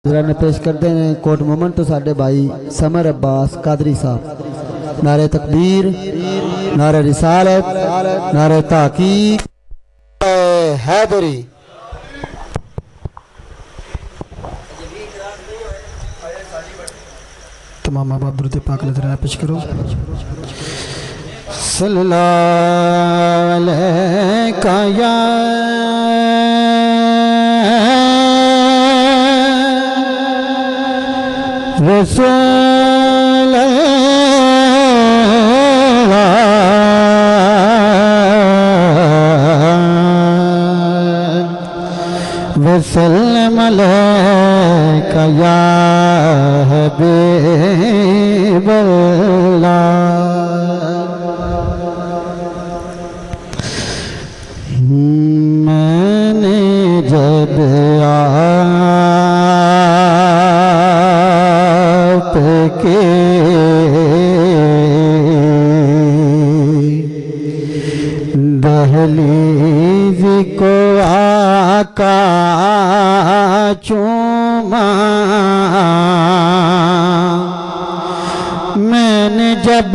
ने पेश करते हैं कोट मोमन तो साडे भाई समर अब्बास कादरी साहब। नारे तकबीर, नारे रिसालत, नारे ताकीक, हैदरी। तमाम आप दुरूद पाक नज़राना पेश करो। सल्लल्लाहु अलैहि या रसूल वसल्लम अलैका या हबीबल्लाह। मैंने जब आपके दहलीज को आका चूमा, मैंने जब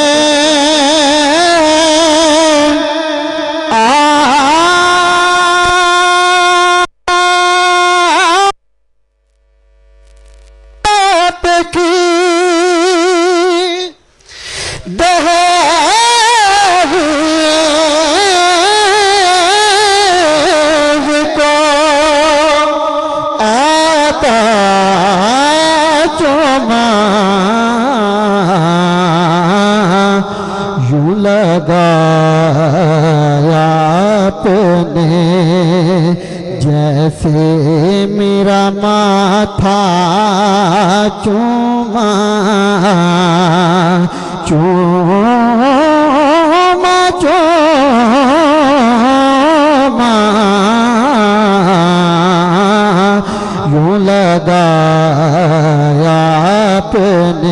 लगाया आपने जैसे मेरा माथा चूमा चूमा चूमा, यूं लगाया आपने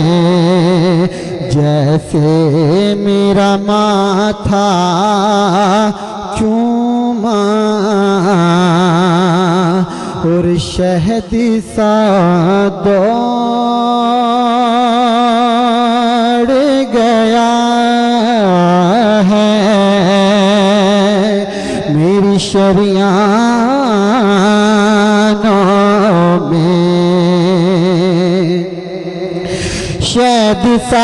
जैसे मेरा माथा चूमा। और शहद सा दौड़ गया है मेरी शरियानों में, शहद सा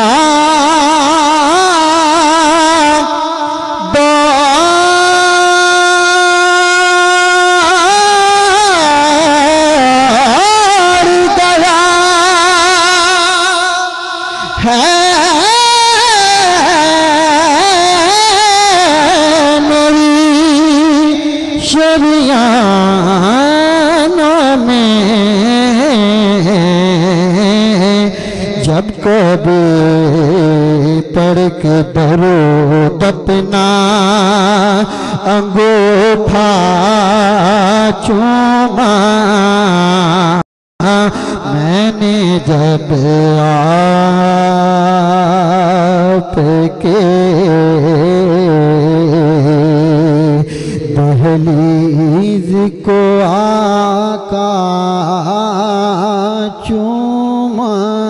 जब को भी पढ़ के दरूद अपना अंगूठा चूमा, मैंने जब आपके दहलीज को आका चूमा।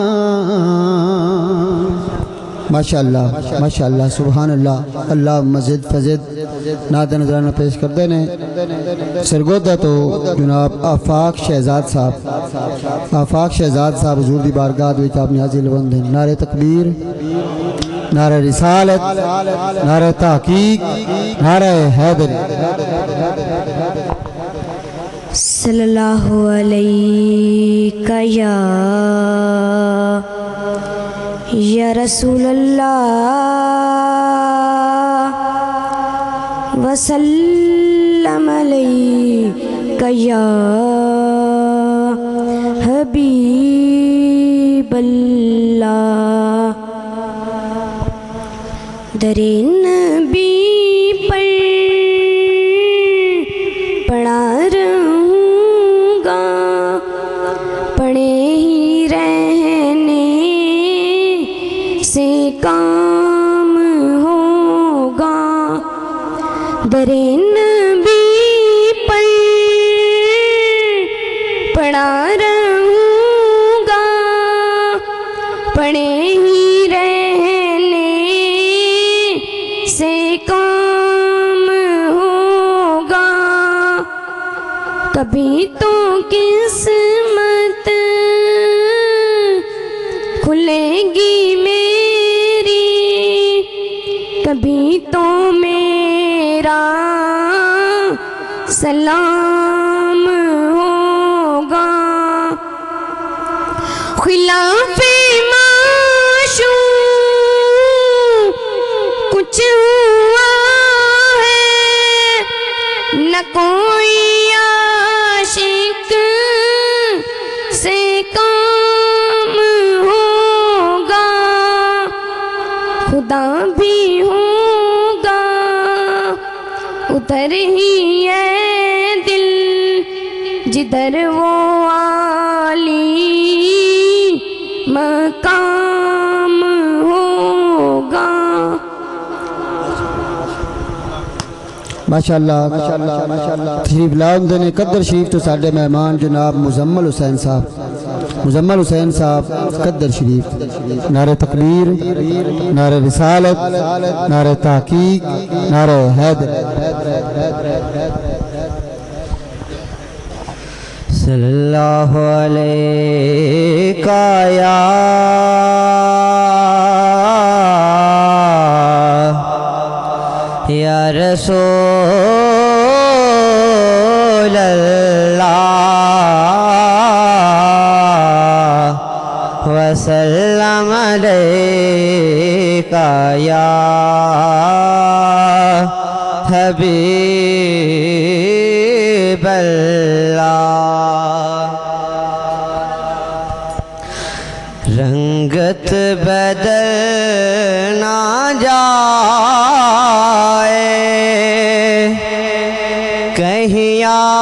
माशाअल्लाह माशाअल्लाह सुभान अल्लाह। अल्लाह मजिद फजिद नाद नजराना पेश करते ने सरगोदा तो जनाब आफाक शहजाद साहब, आफाक शहजाद साहब हुजूर दी बारगाह विच आप हाजिर बंद हैं। नारे तकबीर, नारे रिसालत, नारे ताकीक, नारे हैदरी। सल्लल्लाहु अलैका या रसूल अल्लाह वसल्लम अलैका या हबीबल्लाह। दरे नबी पर पढ़ा रहूँगा, पढ़े ही रहने से काम होगा। दरे नबी पर पढ़ा रहूँगा, पड़े ही रहने से काम होगा। कभी तो किस्मत खुलेगी मेरी, कभी तो मेरा सलाम होगा। खिलाफे माशूम कुछ हुआ है, न कोई आशिक से काम होगा। खुदा भी होगा उधर ही है दिल जिधर वो आली मकाम होगा। माशाअल्लाह माशाअल्लाह। तशरीफ लाओ ने कदर शरीफ तो साढ़े मेहमान जनाब मुजम्मल हुसैन साहब कदर शरीफ। नारे तकबीर, नारे रिसालत, नारे तहकीक, नारे हैदर। सल्लल्लाहु अलैहि या रसूल अल्लाह वसल्लम अलैका या हबीब अल्लाह। रंगत बदल ना जाए कहीं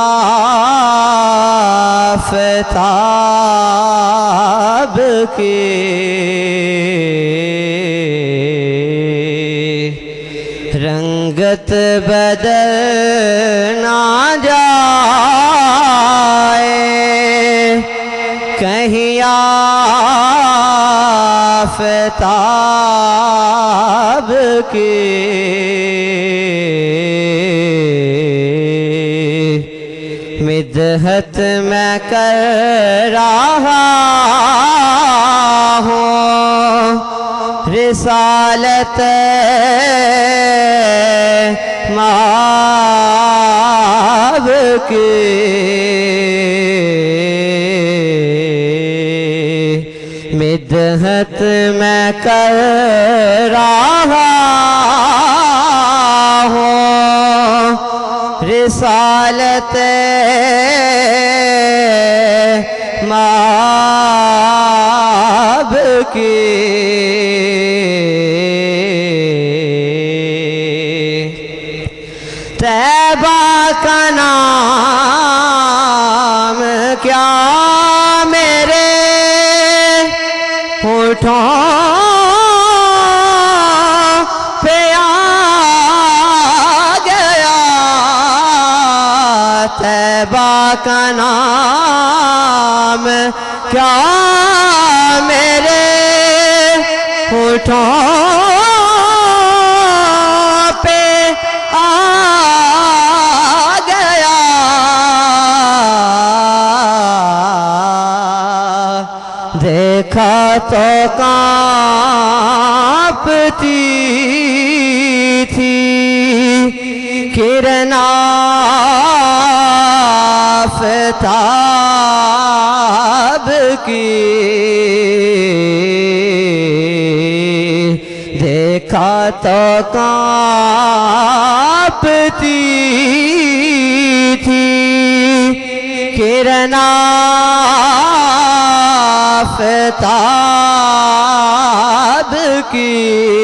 आफ़ताब की, रंगत बदल ना जाए कहीं आफ़ताब की। मिदहत मैं कर रहा हूँ रिसालत माब की, मिदहत मैं कर रहा हूँ रिसालत माब की। तैबा का नाम क्या मेरे होठों पे आ गया। तैबा का नाम क्या मेरे होठों पे आ गया। देखा तो कांपती थी किरण आफ़ताब की, देखा तो कांपती थी किरण आफ़ताब की।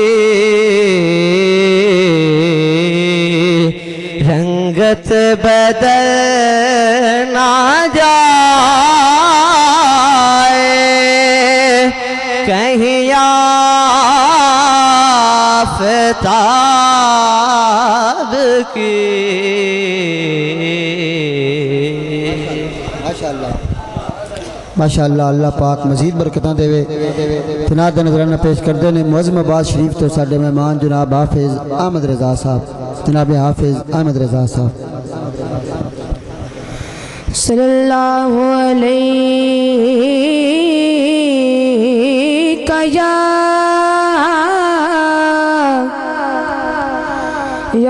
रंगत बदल ना जाए कहीं आफ़ताब की। माशाअल्लाह माशाअल्लाह अल्लाह पाक मजीद बरकतां देवे। तनाद नजराना पेश करते हैं मुअज़्ज़माबाद शरीफ तो साडे मेहमान जनाब हाफिज़ अहमद रज़ा साहब। जनाब हाफिज़ अहमद रज़ा साहब। सल्लल्लाहु अलैका या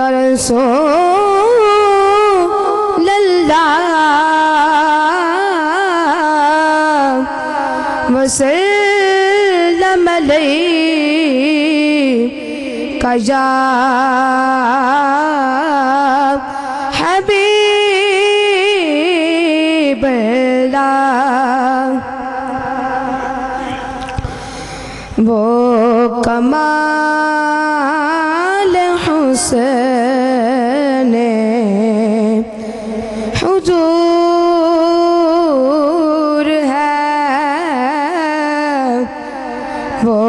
रसूलल्लाह वसल्लम अलैका या वो कमाल हुस्न हुजूर है, वो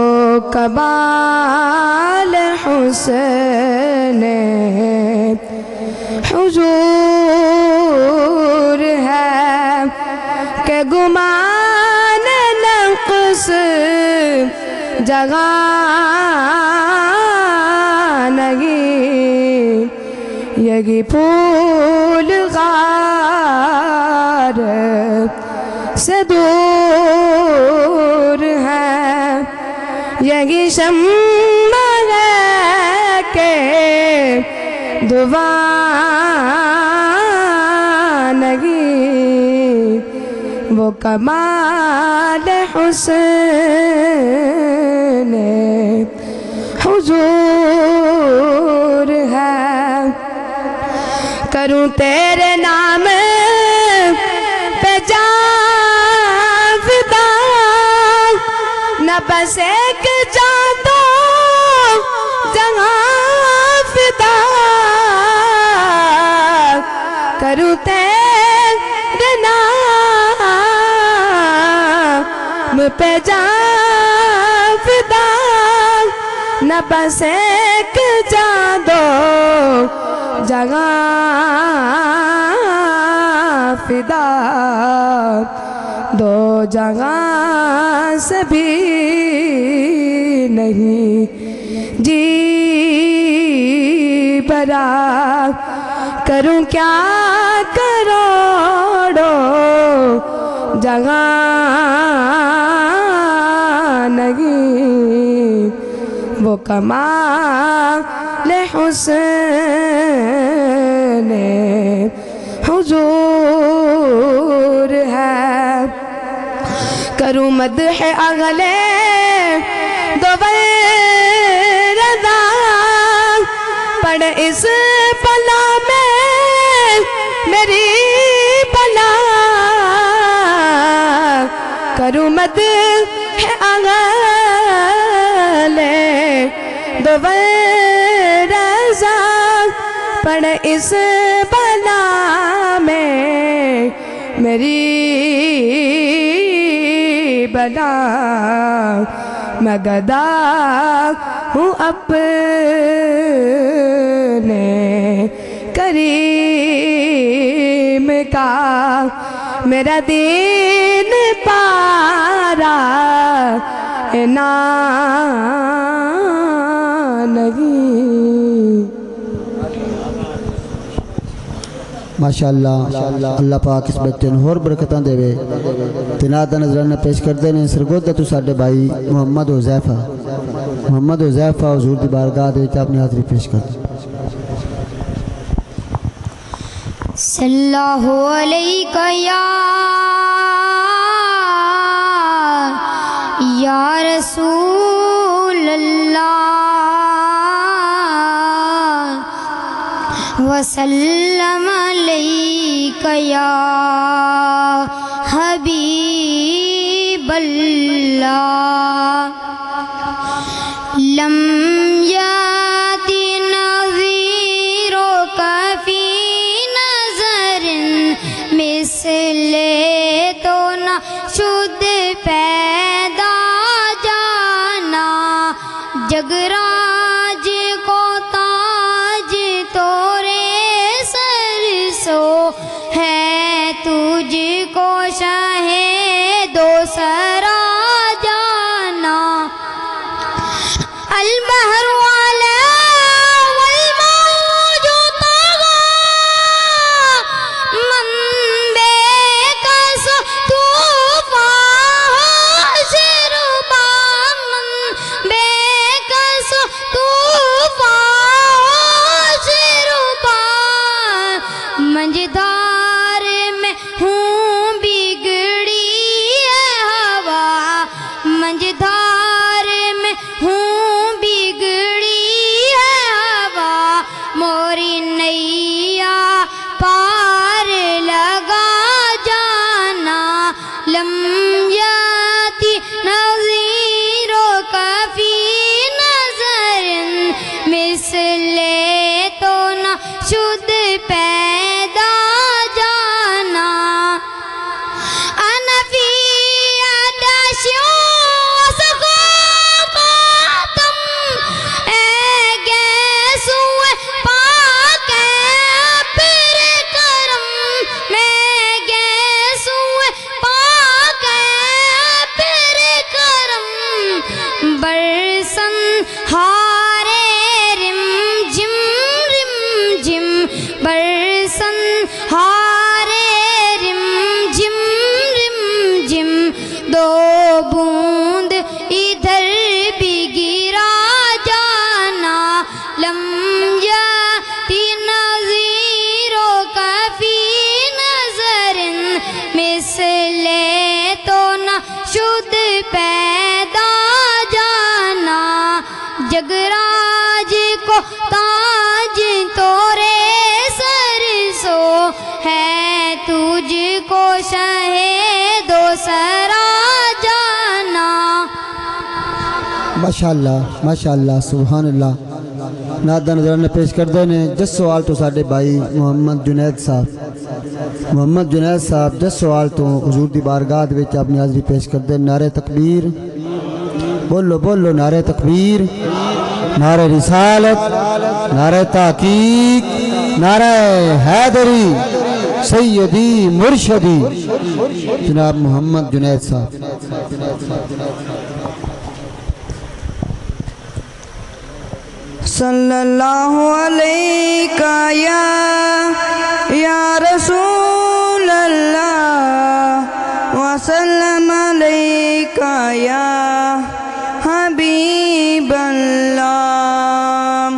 कमाल हुस्न हुजूर है के गुमान नक़्स जगह नहीं, यही फूल गार से दूर है, यही शम्मा है के दुआ नहीं, वो कमाल हुस्न हुजूर है। करूं तेरे नाम पे जाविदा, न बस एक जादू जहां फिदा, करूं तेरे नाम पे जाविदा, न बस एक जादू जगह फिदा, दो जगह से भी नहीं जी भरा, करूं क्या करोड़ों जगह नहीं, वो कमाल हुस्न हुजूर है। करूं मदह अगले दो रज़ा, पढ़ इस पला में मेरी पला, करूं मदह अगले दो रज़ा, पढ़ इस बला में मेरी बला, मैं गदा हूँ अपने करीम का, मेरा दीन पारा ना नहीं। माशाअल्लाह अल्लाह पाक इस बच्चे होर बरकतां देवे। तनाद नजराना पेश करते हैं सरगोदा तो साडे भाई मोहम्मद हुज़ैफा हुजूर दी बारगाह दे अपनी हाज़री पेश कर। सल्लल्लाहु अलैका या रसूल अल्लाह वसल्लम अलैका या हबीब अल्लाह। लम याति नज़ीरो कफी नज़रिन मिसले तो न शुद्ध पैदा जाना, जगराज को ताज तोरे सर सो है, तुझको शाहे सरा जाना अलबहर वाला वलमौजू तगा मन बेकस तूफान शिरबा मन बेकस तूफान शिरबा मंझधार में हूँ बिगड़ी है हवा मंझधार में हूँ बिगड़ी है हवा मोरी नैया पार लगा जाना लम याती नज़ीरो कफ़ी नज़रिन मिसले तो न शुद्ध पैदा जाना अनफी अदाशियों सकोतम ए गैसुए पाके फिर करम मैं गैसुए पाके फिर करम बरसन हारे रिम झिम बरसन हारे रिम झिम दो बूंद इधर भी गिरा जाना लम याती नज़ीरो कफ़ी नज़रिन मिसले तो न शुद्ध पैदा जाना जगराज को ताज तोरे सरसो है तुझको शहेदो सरा जाना। माशाअल्लाह माशाअल्लाह सुभानअल्लाह। नादा नजराना पेश करते हैं जिस सवाल तो साढ़े भाई मोहम्मद जुनैद साहब जिस सवाल तो हुजूर दी बारगाह विच अपनी हाज़री पेश करते हैं। नारे तकबीर बोलो बोलो नारे तकबीर नारे रिसालत नारे ताकीक नारे हैदरी सैयदी मुर्शदी जनाब मोहम्मद जुनैद साहब। सल्लल्लाहु अलैका या रसूल अल्लाह व सल्लम अलैका या हबीब अल्लाह।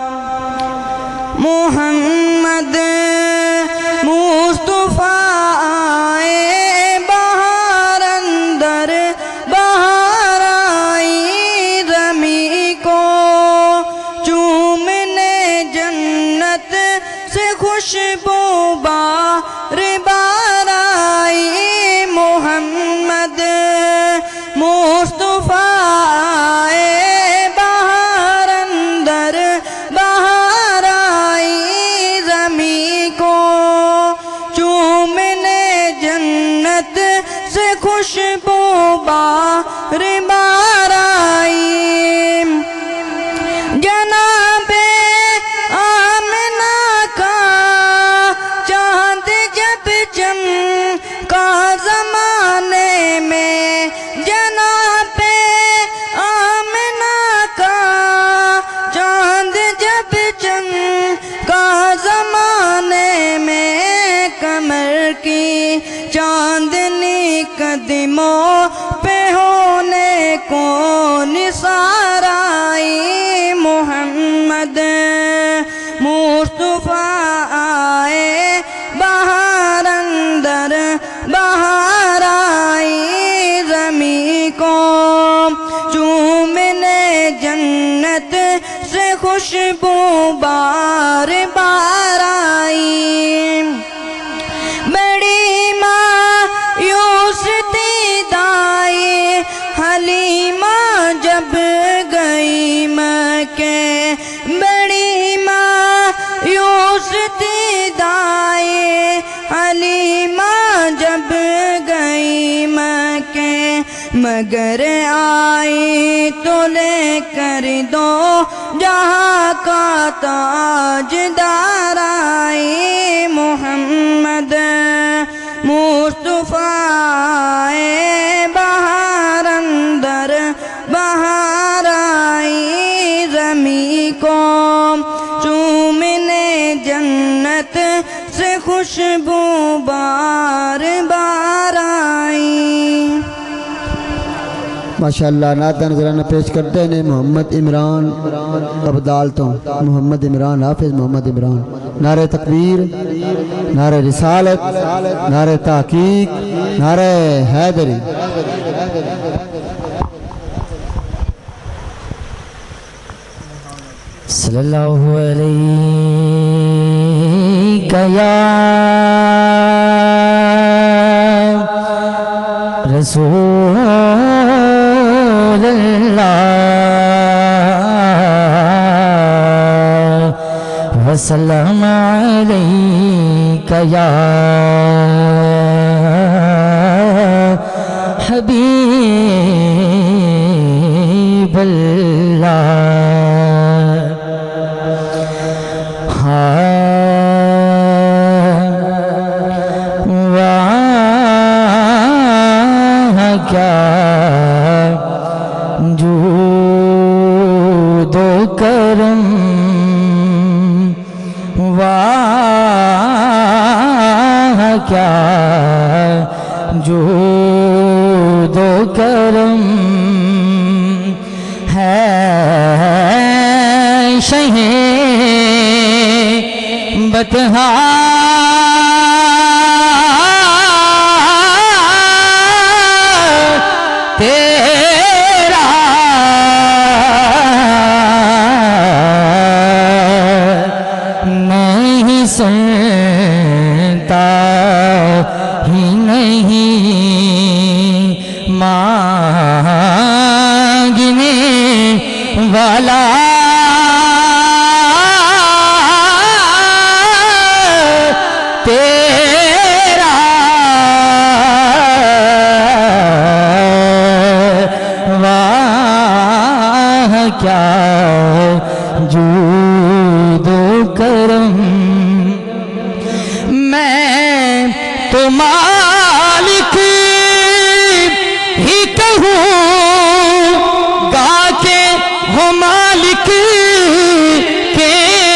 मोहम्मद मुस्तफ़ा आए बाहर अंदर बाहर आई रमी को चूमने जन्नत से खुशबू बार बार आई। मोहम्मद मुस्तफ़ा आए बाहर अंदर बाहर आई ज़मी को चूमने जन्नत से खुशबू बार बार आई। जनाबे आमिना का चांद जब चमका ज़माने में जनाबे आमिना का चांद जब चमका ज़माने में कमर की चांदनी कदमों पे होने को निसार आई। मोहम्मद मुस्तफ़ा आए बाहर अंदर बाहर आई ज़मी को चूमने जन्नत से खुशबू बार बार आई। बड़ी मायूस थी दाई हलीमा जब गई मक्के बड़ी मायूस थी दाई हलीमा जब गई मक्के मगर आई तो लेकर दो जहाँ का ताजदार आई। मोहम्मद मुस्तफ़ा आए खुशबू बार बार आई। माशाअल्लाह नात नजराना पेश करते हैं मोहम्मद इमरान अब्दाल तो मोहम्मद इमरान हाफिज मोहम्मद इमरान। नारे तकबीर, नारे रिसालत, नारे तहकीक, नारे हैदरी। सल्लल्लाहु अलैहि या रसूल अल्लाह वसल्लम अलैका या हबीब अल्लाह। क्या जूदो करम, वाह क्या जूदो करम है शहे बतहा तेरा नहीं सुनता ही नहीं मांगने वाला तेरा वाह क्या जूदो करम। मैं तो मालिक ही कहूँ गा के हो मालिक के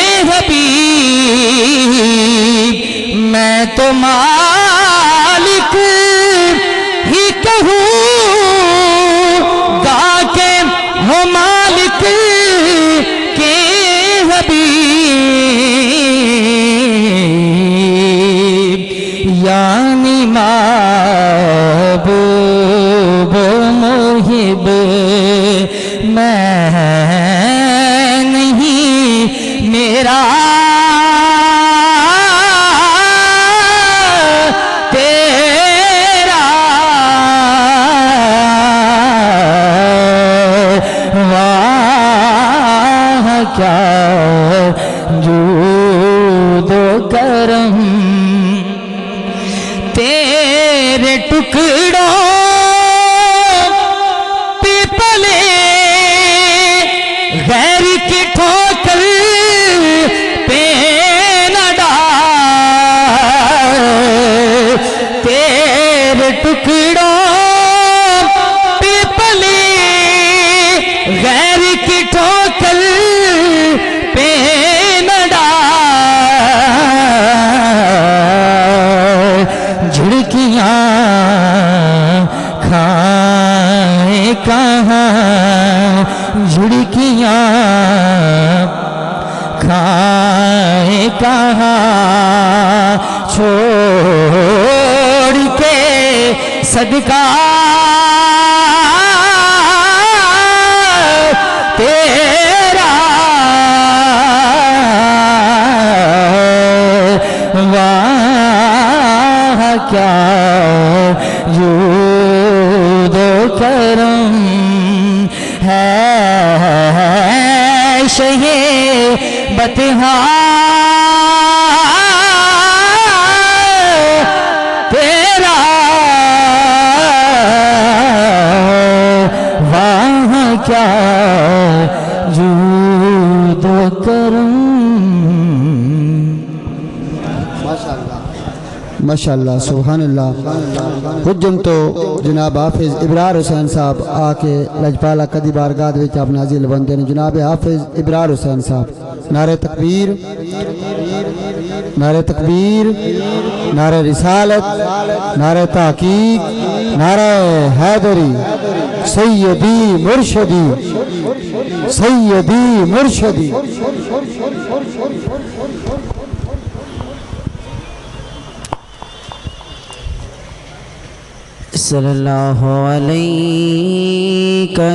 हबीब। मैं तो मालिक ही कहूँ गा के हो मालिक के हबीब। यानी महबूब मुहिब मैं नहीं मेरा तेरा वाह क्या जूदो करम। तेरे टुकड़ों पे पले गैर की ठोकर पे न डाल। तेरे टुकड़ों पे पले गैर की ठोकर पे न डाल। झुड़कियाँ खाए कहाँ, झुड़कियाँ खाए कहाँ, छोड़ के सदका तेरा वाह क्या जूदो करम है शहे बतहा तेरा वाह क्या जूदो करम। माशाअल्लाह सुभानअल्लाह। हुज्जम तो जनाब हाफिज इबरार हुसैन साहब आके लजपाला कदी बारगाह विच आप नाजिल बनते हैं। जनाब हाफिज इबरार हुसैन साहब। नारे तकबीर, नारे तकबीर, नारे रिसालत, नारे ताकीक, नारे हैदरी, सैयदी मुर्शदी, सैयदी मुर्शदी। सल्लल्लाहु अलैका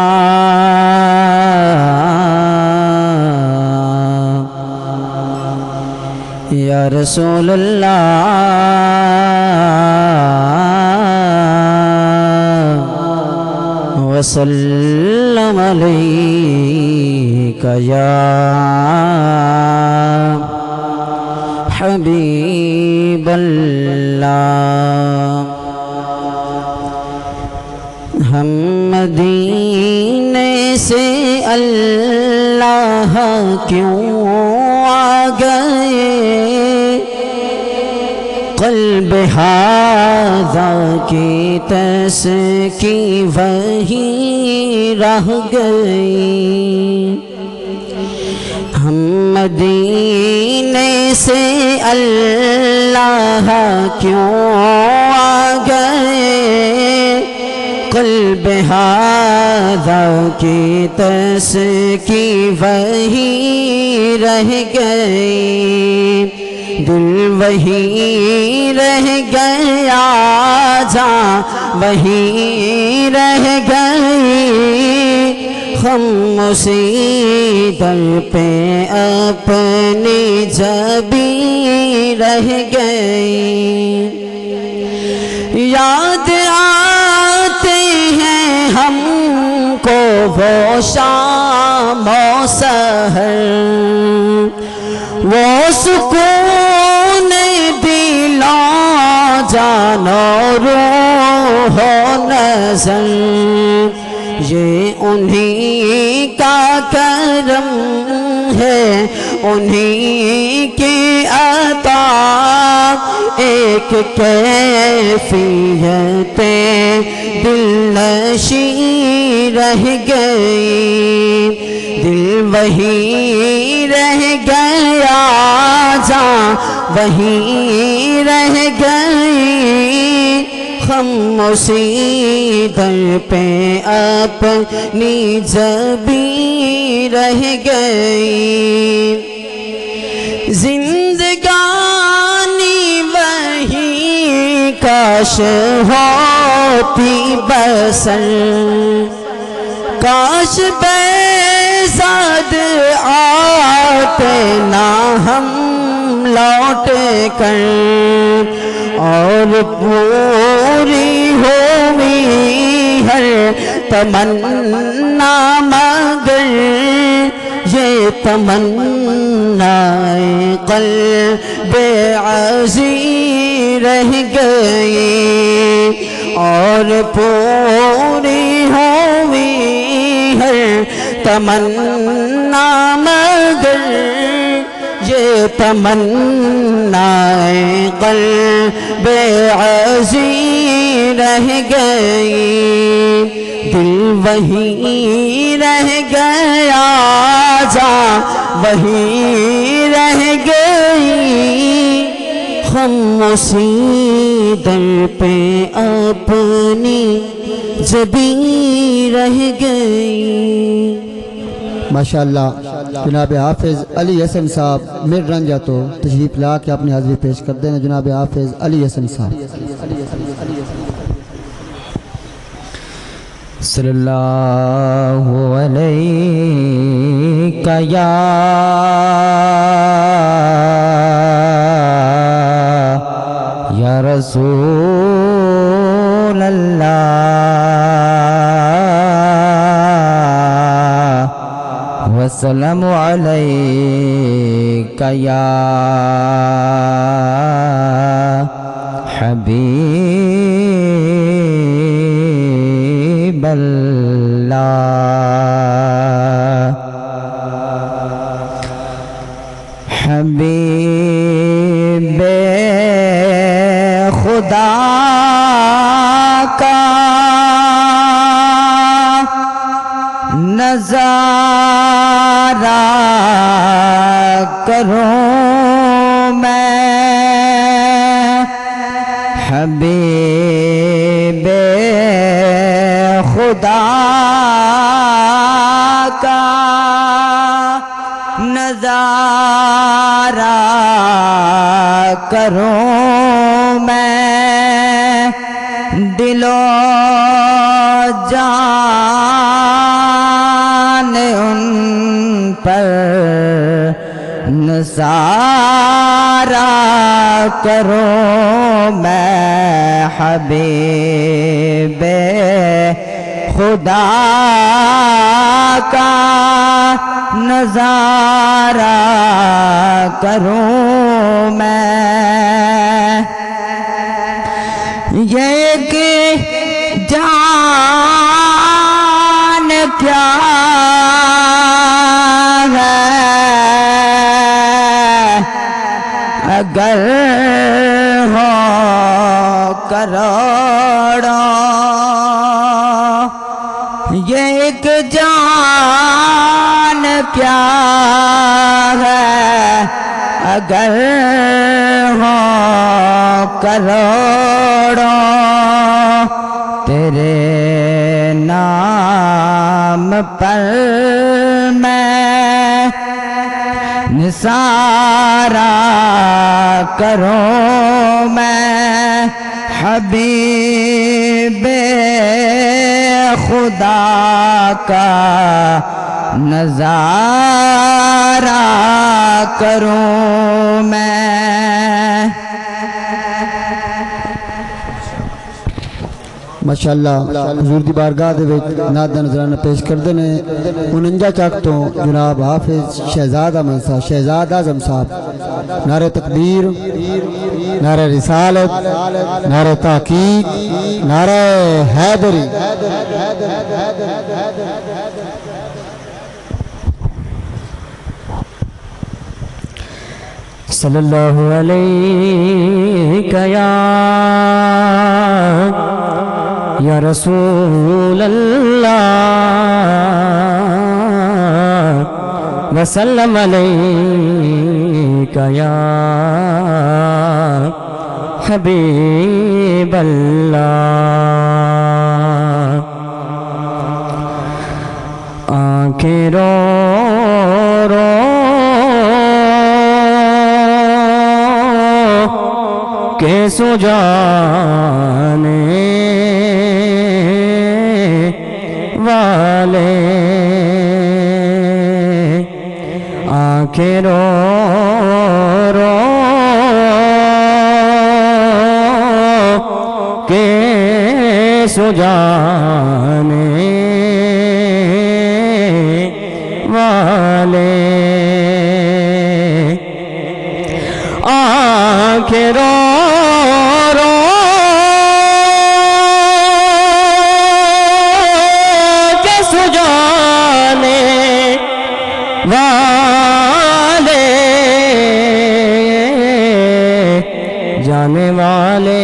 या रसूल अल्लाह वसल्लम अलैका या हबीबल्लाह। हम मदीने से अल्लाह क्यों आ गए, क़ल्ब हाज़ा की तस्की वही रह गई। हम मदीने से अल्लाह क्यों आ गए, क़ल्ब हाज़ा की तस्की वही रह गई। दिल वही रह गया जहाँ वही रह गई। हम उसी दर पे अपनी जबी रह गई। याद आते हैं हमको वो शाम और सहर, वो सुकून दिला जानो रूह नज़र। ये उन्हीं का करम है, उन्हीं की अता। एक कैफियत दिलनशी रह गई। दिल वही रह गया जहाँ वही रह गई। हम उसी दर पे अपनी जबी रह गई। जिंदगानी वही काश होती बसर, काश बेज़ाद आते ना हम लौट कर, और पूरी हुई हर तमन्ना मगर ये तमन्नाए क़ल्बे अज़ी रह गई। और पूरी हुई हर तमन्ना मगर ये तमन्नाए क़ल्बे अज़ी रह गई। दिल वही रह गया जहाँ वही रह गई। हम उसी दर पे अपनी जबी रह गई। माशाअल्लाह जनाब हाफिज़ अली हसन साहब मिर रंजा तो तशरीफ़ ला के अपनी हाज़िरी पेश कर देना। जनाब हाफिज़ अली हसन साहब। सल्लल्लाहु अलैका या रसूल अल्लाह वस्सलामु अलैका या हबीबे खुदा का नज़ारा करूं मैं, खुदा का नजारा करूं मैं, दिलो जान उन पर नज़ारा करूं मैं, हबीबे खुदा का नज़ारा करूं मैं। ये कि जान क्या है अगर हो करोड़ों, ये एक जान क्या है अगर हो करोड़ों, तेरे नाम पर मैं निसारा करूं मैं, हबीबे खुदा का नज़ारा करूं मैं। माशाअल्लाह हुजूर दी बारगाह दे विच नात दा नज़राना पेश करदे ने 49 चक तो जनाब हाफिज शहजाद अहमद साहब, शहजाद आज़म साहब। नारे तकबीर, नारे रिसालत, नारे तहकीक, नारे हैदरी। सल्लल्लाहु अलैहि या रसूल अल्लाह वसल्लम अलैका या हबीब अल्लाह। आँखें रो रो के सो जाने वाले, आँखें रो रो के सो जाने वाले, आँखें रो रो के सो जाने वाले, जाने वाले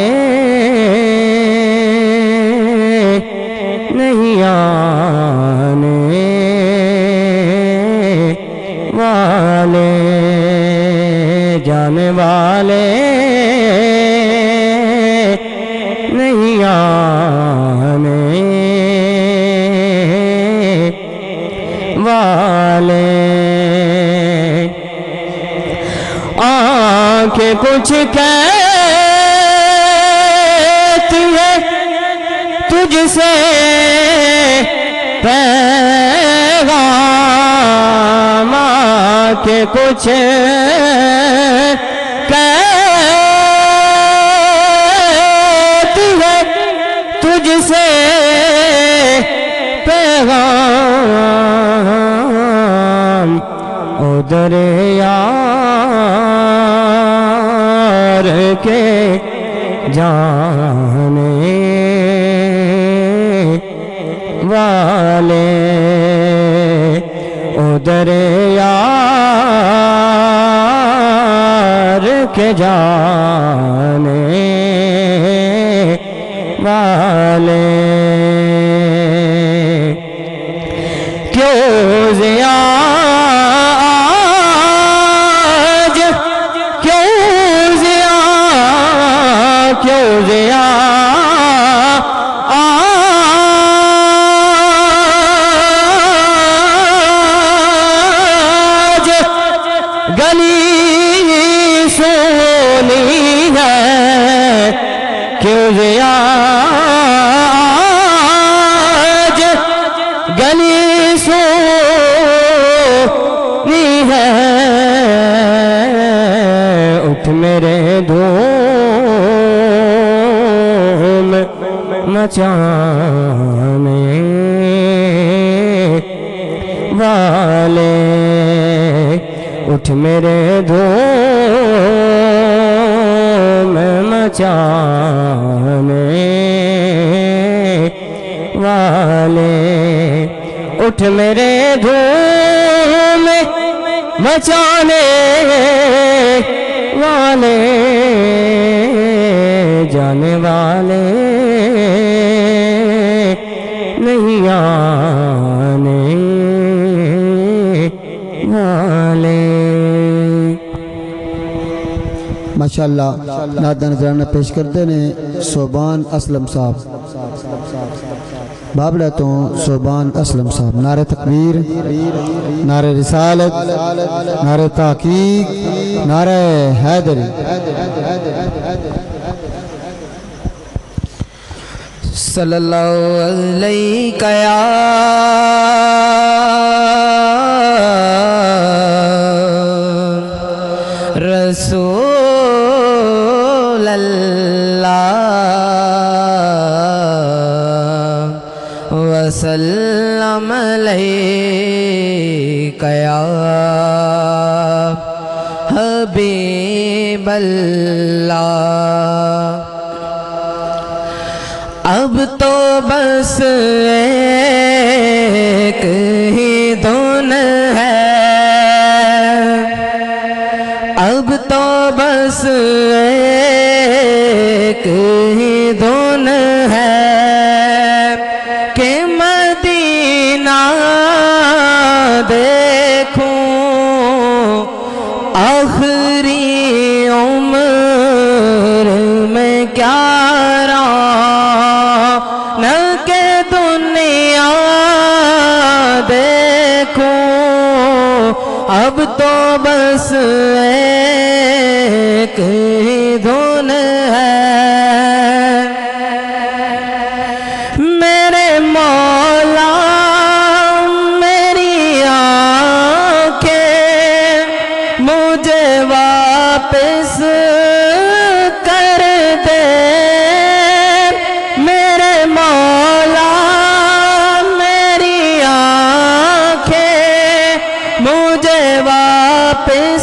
नहीं आने वाले, जाने वाले नहीं आने वाले। आँखें कुछ कहती है तुझसे पैगाम, आँखें कुछ कहती है तुझसे पैगाम, उधर यार के जाने वाले, उधर यार के जाने वाले। क्यों ज़िया आज, क्यों ज़िया, क्यों ज़िया आज उठ मेरे धूम मचाने वाले, उठ मेरे धूम मचाने वाले, जाने वाले नहीं आने वाले। माशाअल्लाह नादा नजराना पेश करते ने सोबान असलम साहब बाबला तो सोबान असलम साहब। नारे तकबीर, नारे रिसालत, नारे ताकीक, नारे हैदरी। सल्लल्लाहु अलैका या रसूल अल्लाह वसल्लम अलैका या हबीब अल्लाह। अब तो बस एक ही धुन है, अब तो बस एक ही धुन है कि मदीना देखूं आखिरी उम्र में क्या न के दुनिया देखूं। अब तो बस एक ही धुन है मेरे मौला। मेरी आँखें मुझे वापस कर दे मेरे मौला। मेरी आँखें मुझे वापस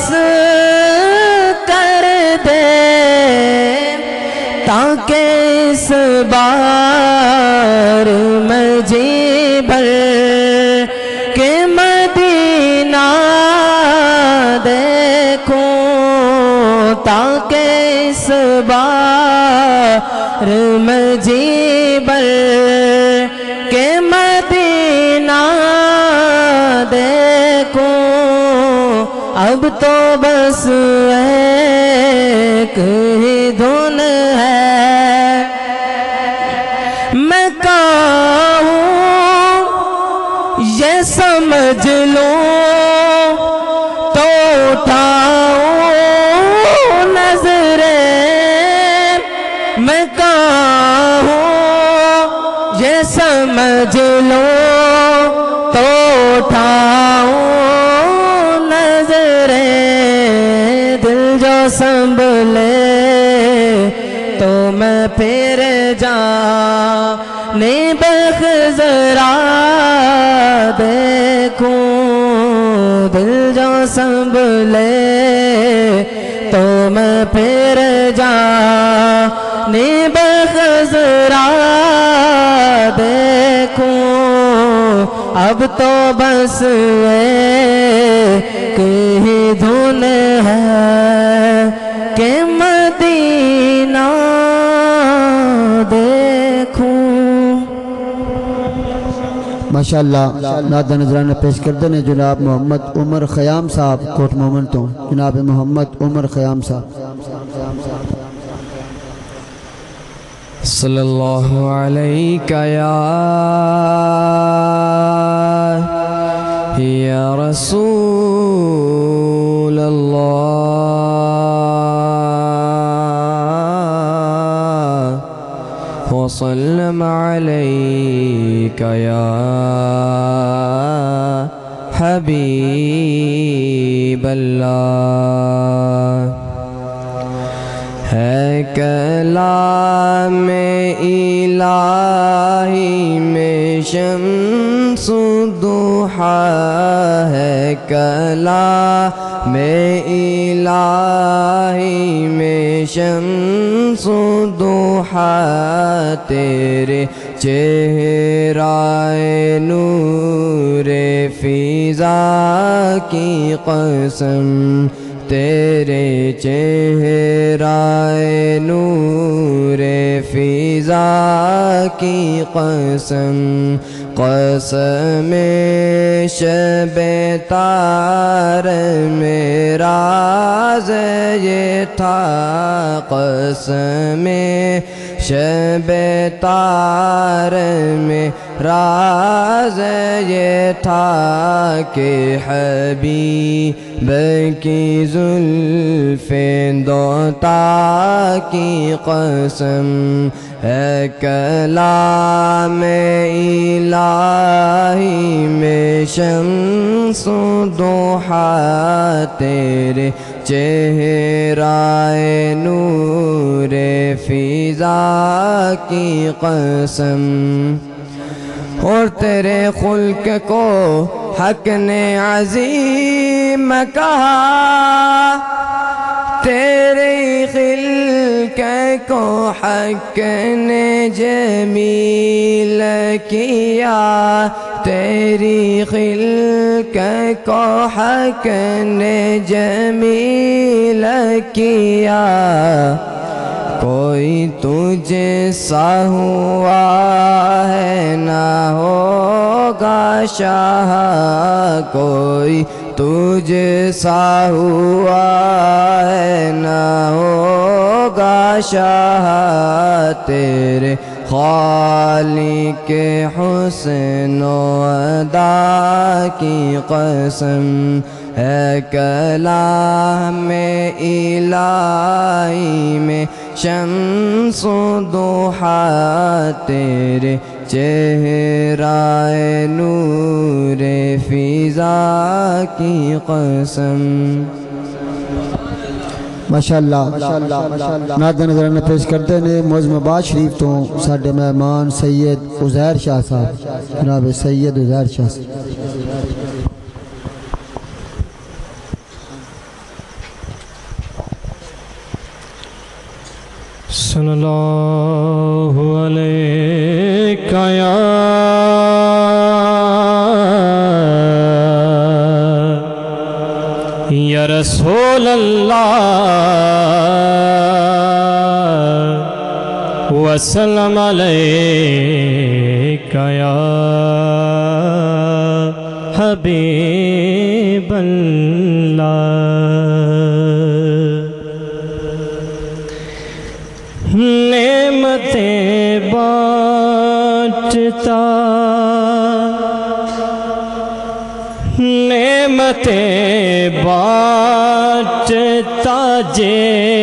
कर दे ताकि इस बार मैं जी भर के मदीना देखूं, ताकि इस बार मैं जी भर के मदीना देखूं। अब तो बस एक ही धुन है मैं कहूँ ये समझ लूँ तो उठाऊँ नजरें। मैं कहूँ ये समझ लूँ तो उठाऊँ नजरें। दिल जो संभले तो मैं फिर जाने बखजरा देखूं। दिल जो संभले तो मैं फिर जाने बखजरा देखूं। अब तो बस एक ही धुन है कि मदीना देखूं। माशाअल्लाह नादा नजराना पेश करते ने जनाब मोहम्मद उमर ख़याम साहब कोट मोमन तो। जनाब मोहम्मद उमर ख़याम साहब। सल्लल्लाहु अलैका या रसूल अल्लाह वसल्लम अलैका या हबीब अल्लाह। है कलाम इलाही में शम्सु दुहा दुहा है कला में इलाही में शम्सु दुहा तेरे चेहराए नूरे फिजा की कसम तेरे चेहराए नूरे फिजा की कसम कसम शबे तार मेरा ये था कसम शबे तार में राज ये था कि हबीब की जुल्फ़े दोता की कसम है कलाम इलाही में शम्सु दुहा तेरे चेहराए नूरे फिजा की कसम और तेरे खुल्क को हक ने अज़ीम कहा तेरे खिल्क को हक ने जमील किया तेरी खिल्क को हक ने जमील किया कोई तुझे सा हुआ है ना होगा शाह कोई तुझे सा हुआ है ना होगा शाह तेरे खालिक हुस्न अदा की कसम है कलाम इलाही में शम्सु दुहा तेरे चेहराए नूरे फिजा की कसम। माशाअल्लाह नात नज़राना पेश करते ने मौज़-ए-बात शरीफ तो साडे मेहमान सैयद उज़ैर शाह साहब जनाब सैयद उज़ैर शाह सल्लल्लाहु अलैका या रसूल अल्लाह वसल्लम अलैका या हबीब अल्लाह। नेमतें बाँटता नेमतें बाँटता जे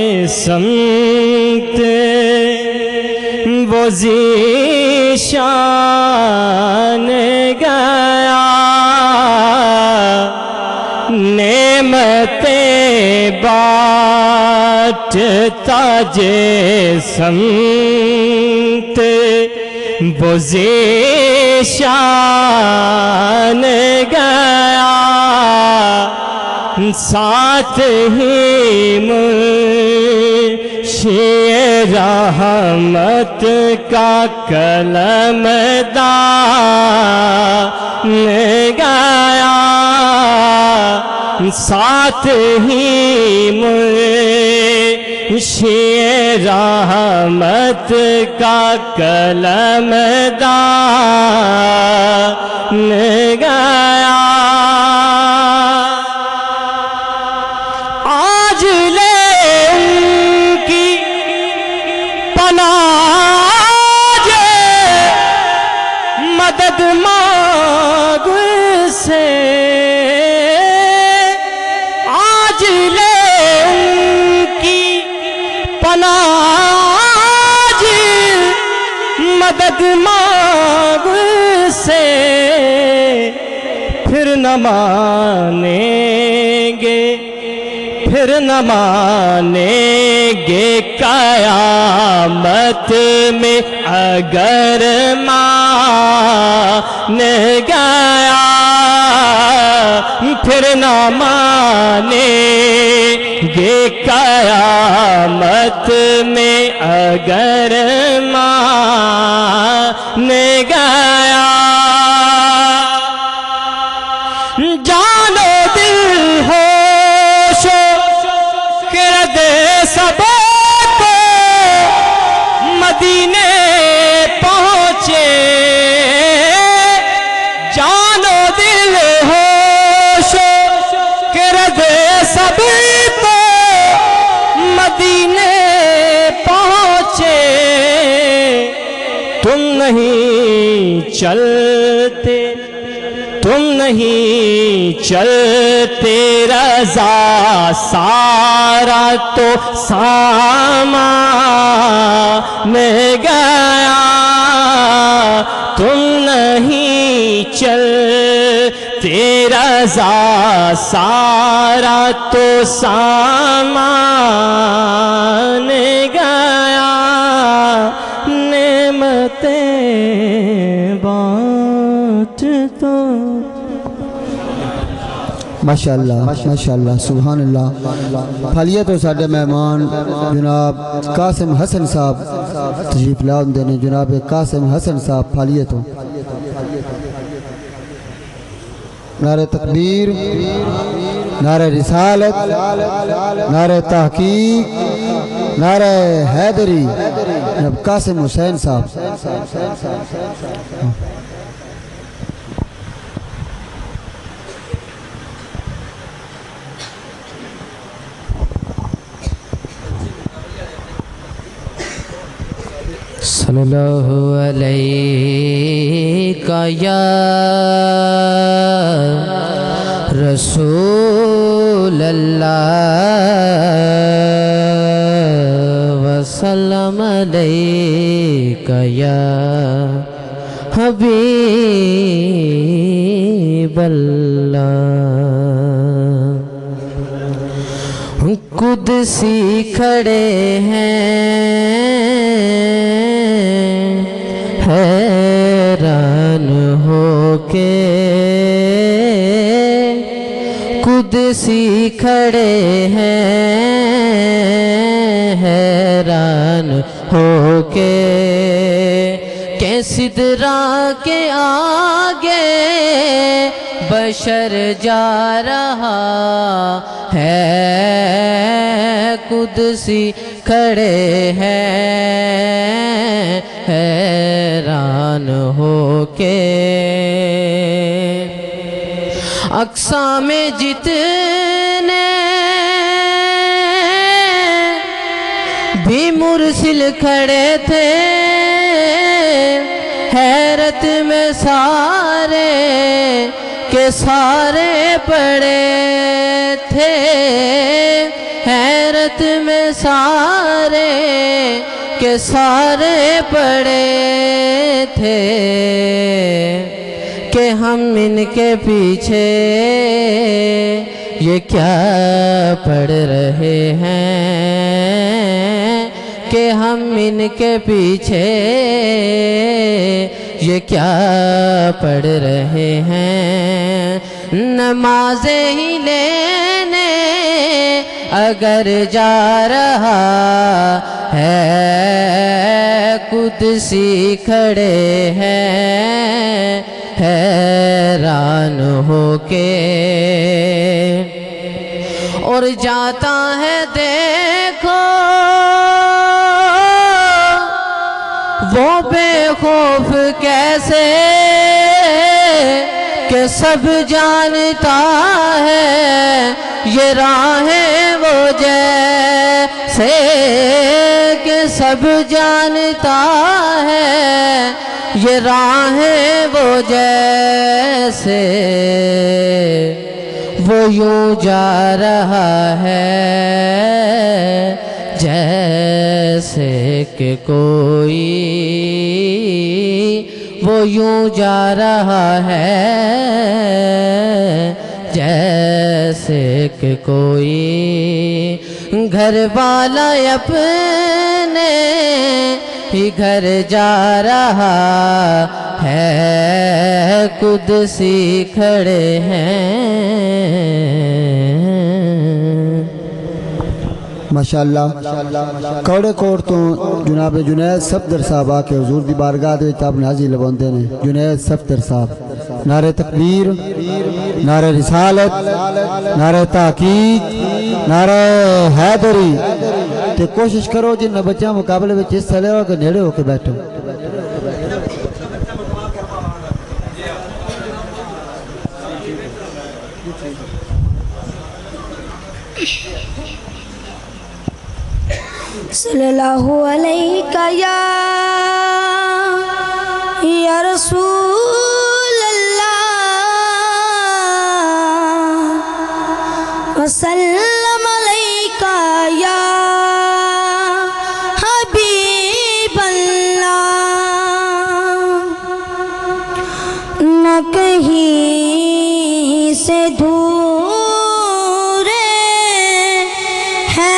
संत वो ज़ीशान गया नेमतें बाँटता जे संत वो ज़ीशान गया साथ ही मुर्शिद रहमत का कलमदान गया साथ ही मुर्शिद रहमत का कलमदान गया। आज ले उनकी पनाह मदद मांग से आज ले उनकी पनाह मदद मांग से फिर न मानेंगे फिर न मानेंगे क़यामत में अगर मान गया फिर न मानेंगे कयामत में अगर मान गया। जानो दिल होशो कर दे सबको मदीने पहुँचे। जानो दिल होशो कर दे सबको मदीने पहुँचे। तुम नहीं चलते, तुम नहीं चलते रज़ा सारा तो सामान गया। तुम नहीं चलते रज़ा सारा तो सामान गया। नेमतें बाँट तो माशाअल्लाह माशाअल्लाह सुभान अल्लाह। फालिया तो साढ़े मेहमान जनाब कासिम हसन साहब तशरीफ लाउंदे ने। जनाब कासिम हसन साहब फालिया तो नारे तकबीर, नारे रिसालत, नारे तहकीक, नारे हैदरी। जनाब कासिम हुसैन साहब। सल्लल्लाहु अलैका या रसूल अल्लाह वसल्लम अलैका या हबीब अल्लाह। कुदसी खड़े हैं हैरान होके। कुदसी खड़े हैं हैरान होके। के सिदरा के आगे बशर जा रहा है। कुदसी खड़े हैं हैरान होके। अक्सा में जितने भी मुरसिल खड़े थे हैरत में सारे के सारे पड़े थे। हैरत में सारे के सारे पड़े थे कि हम इनके पीछे ये क्या पढ़ रहे हैं। कि हम इनके पीछे ये क्या पढ़ रहे हैं। नमाज़े ही लेने अगर जा रहा है कुदसी खड़े हैं हैरान होके। और जाता है देखो वो बेखौफ कैसे कि सब जानता है ये राहें वो जैसे कि सब जानता है ये राहें वो जैसे। वो यूं जा रहा है जैसे कि कोई, वो यूं जा रहा है जैसे कि कोई घर वाला अपने ही घर जा रहा है कुदसी खड़े हैं। माशाअल्लाह कौड़े कोट तो जनाब जुनैद सफदर साहब आके हुजूर दी बारगाह दे विच अपनी हाज़री लवांदे ने। जुनैद सफदर साहब नारे तकबीर, नारे रिसालत, नारे ताकीद, नारे हैदरी। ते कोशिश करो जिन बच्चों मुकाबले में हिस्सा ले के नेड़े होके बैठो। सल्लल्लाहु अलैका या रसूल अल्लाह वसल्लम अलैका या हबीब अल्लाह। न कहीं से दूर है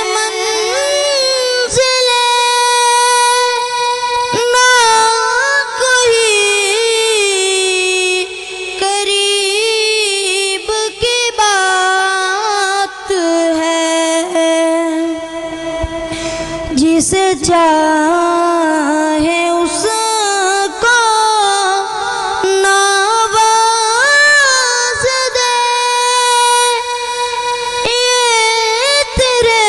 जिसे चाहे उसको नवाज दे। ये तेरे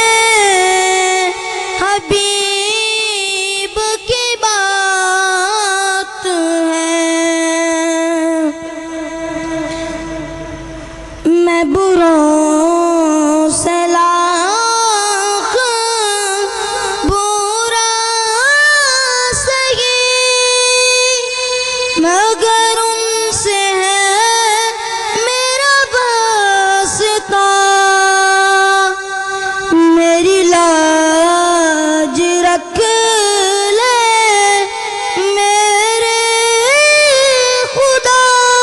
हबीब की बात है। मैं बुरों से मगर उनसे है मेरा वास्ता। मेरी लाज रख ले मेरे खुदा।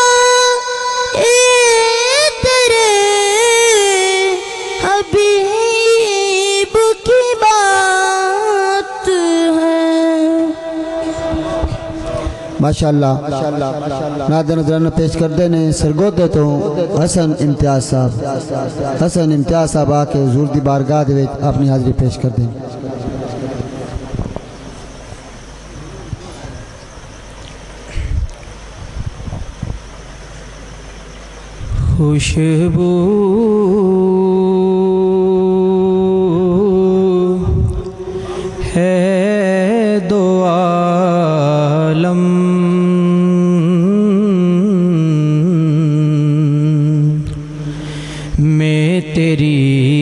ये तेरे हबीब की बात है। माशाअल्लाह नादे नजराना पेश करते ने सरगोदे तो हसन इम्तियाज साहब। हसन इम्तियाज साहब आके हुजूर दी बारगाह दे विच अपनी हाज़री पेश करते हैं। खुशबू है दो आलम में तेरी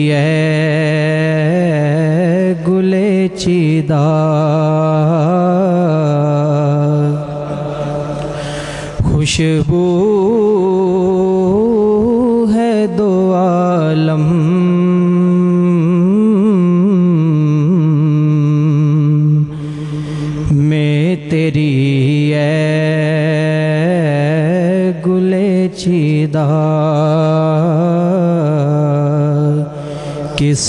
गुले चीदा। खुशबू है दो आलम में तेरी गुले चीदा। किस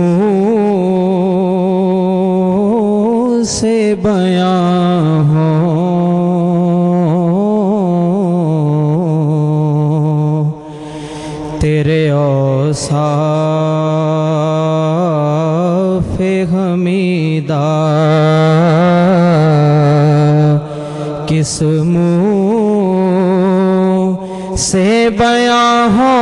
मुँह से बयां हो तेरे औसाफ़े हमीदा। किस मुँह से बयां हो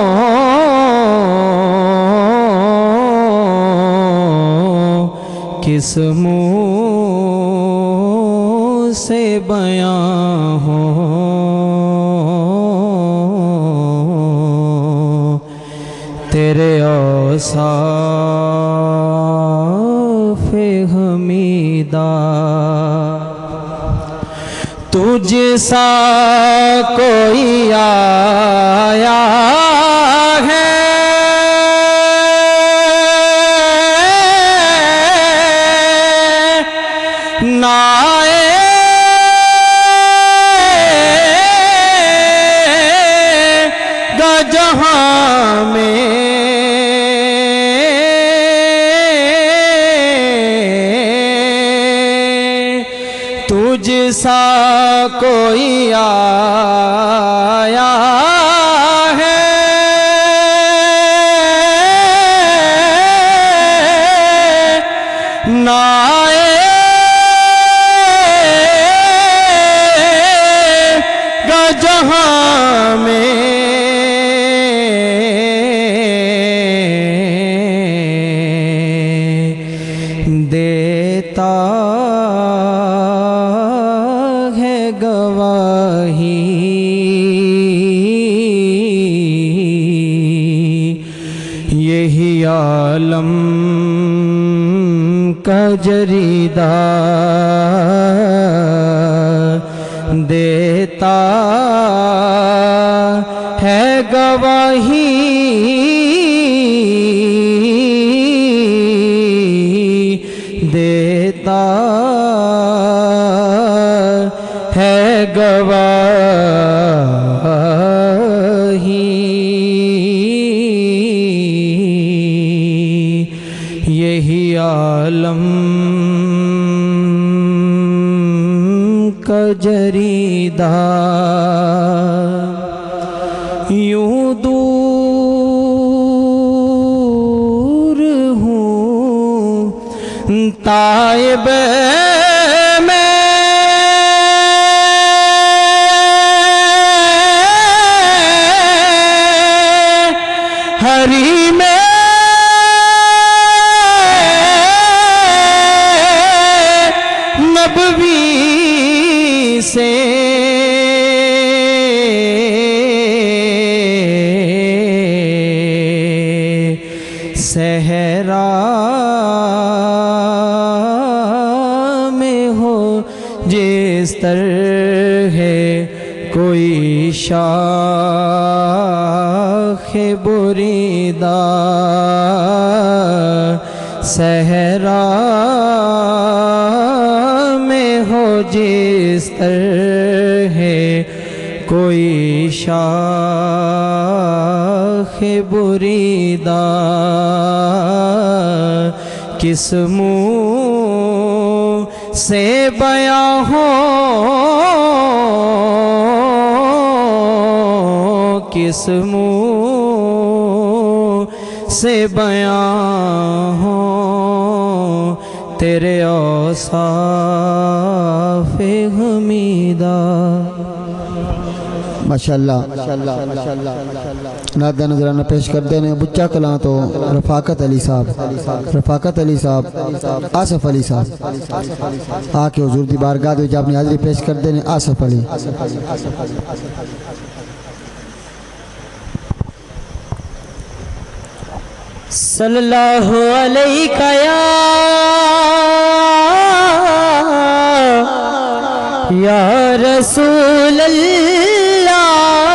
किस मुँह से बयां हो तेरे औसाफ़े हमीदा। तुझ सा कोई आया है ना आएगा जहाँ में तुझ सा कोई आया है। ना आएगा जहां में देता है गवाही यही आलम का जरीदा देता है गवाही देता है गवाही यही आलम का जरीदा। यूं दूर हूँ ताइब में हरी में नबवी से सहरा में हो जिस तरह कोई शाखे बुरीदा सहरा में हो जिस तरह कोई शाखे बुरीदा किस मुँह से बयां हो किस मुँह से बयां हो तेरे औसाफ़े हमीदा। माशाअल्लाह नादा नजराना पेश कर देने बुच्चा कलां तो रफाकत अली साहब आसफ अली साहब आके हुजूर दी बारगाह विच अपनी हाज़री पेश कर देने आसफ अली। सल्लल्लाहु अलैका या रसूल अल्लाह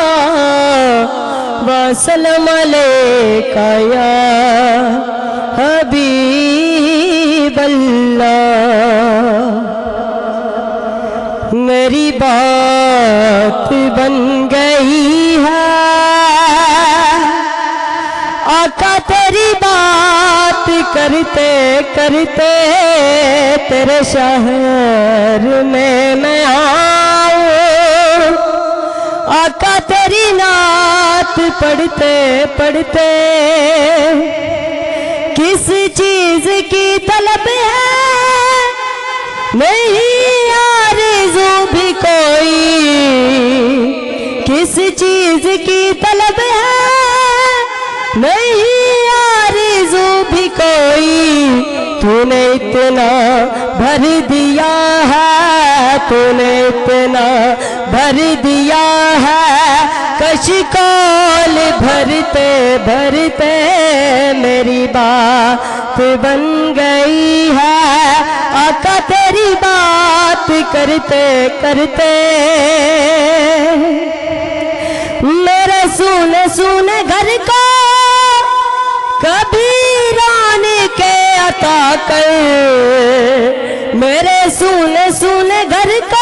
वसल्लम अलैका या हबीब अल्लाह। मेरी बात बन गई है आका तेरी बात करते करते तेरे शहर में मैं आऊं आका तेरी नात पढ़ते पढ़ते किस चीज की तलब है नहीं आरज़ू भी कोई किस चीज की तलब है नहीं आरज़ू भी कोई तूने इतना भर दिया है तूने इतना भर दिया है कशिकोल भरते भरते मेरी बात बन गई है आका तेरी बात करते करते मेरे सुने सुने घर को कबीरान के अता कर मेरे सुने सुने घर को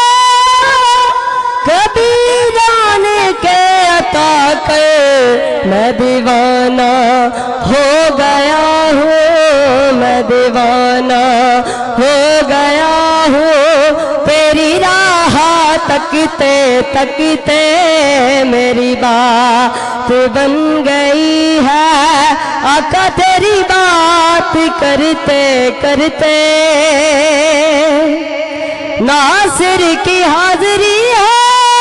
कबीरान के अता कर मैं दीवाना हो गया हूँ मैं दीवाना हो गया हूँ तेरी राह तक तकते तकते मेरी बात बन गई है। आका तेरी बात करते करते नासिर की हाजिरी है।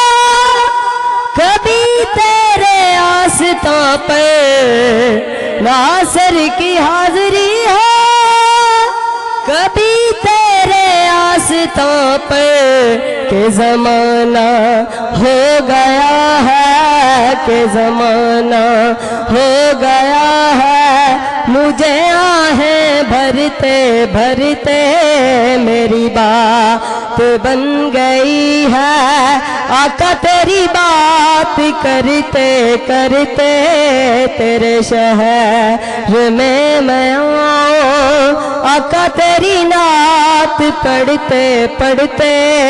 कभी तेरे आस्था पे नासिर की हाजिरी है। कभी तेरे आस्था पे के ज़माना हो गया है, के ज़माना हो गया है। मुझे आहें भरते भरते मेरी बात बन गई है। आका तेरी बात करते करते तेरे शहर में मैं आऊं। आका तेरी नात पढ़ते पढ़ते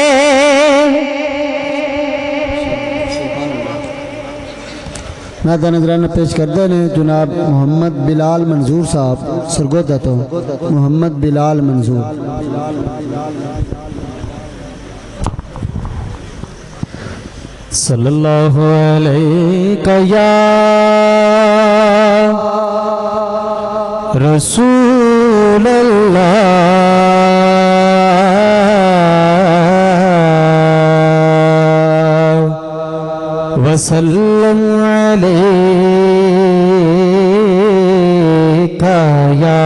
नादा नजराना पेश करते हैं जनाब मोहम्मद बिलाल मंजूर साहब सरगोदा तो मोहम्मद बिलाल मंजूर। सल्लल्लाहु अलैहि या रसूल अल्लाह वसल्लम अलैका या